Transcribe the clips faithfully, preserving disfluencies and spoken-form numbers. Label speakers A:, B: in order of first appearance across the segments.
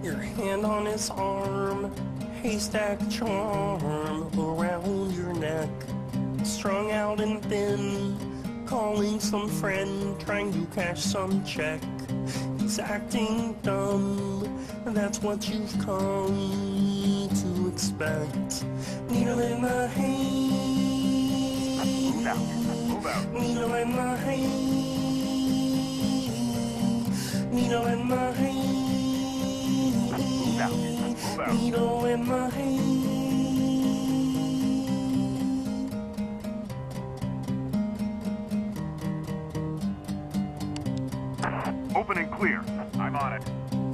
A: Your hand on his arm, haystack charm around your neck. Strung out and thin, calling some friend, trying to cash some check. He's acting dumb, that's what you've come to expect. Needle in the hay.
B: Move out. Move out.
A: Needle in the hay. Needle in the hay.
B: Move out. Move out.
A: Needle in the hay.
B: Open and clear. I'm on it.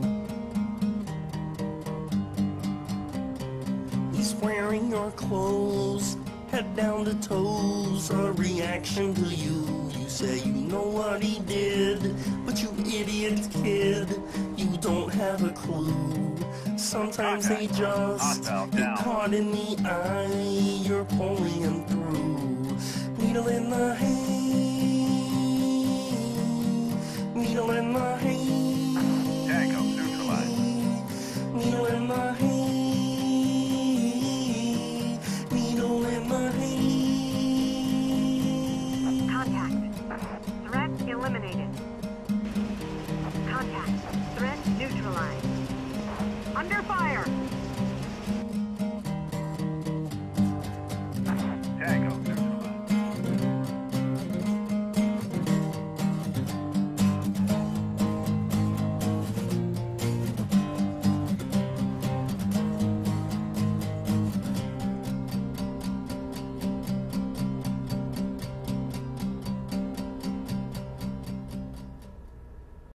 A: He's wearing your clothes, head down to toes, a reaction to you. You say you know what he did, but you idiot kid, you don't have a clue. Sometimes they just get caught in the eye, you're pulling him through. Needle in the hay. Needle in the hay.
B: Tango neutralized.
A: Needle in the hay. Needle in the hay.
C: Contact. Threat eliminated. Contact. Threat neutralized. Under fire.